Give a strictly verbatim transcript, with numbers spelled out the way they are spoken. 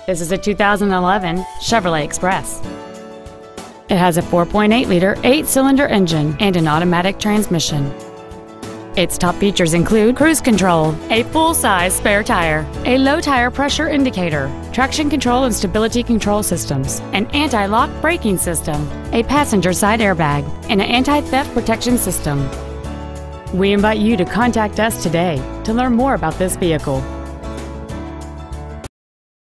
This is a two thousand eleven Chevrolet Express. It has a four point eight liter eight-cylinder engine and an automatic transmission. Its top features include cruise control, a full-size spare tire, a low tire pressure indicator, traction control and stability control systems, an anti-lock braking system, a passenger side airbag, and an anti-theft protection system. We invite you to contact us today to learn more about this vehicle.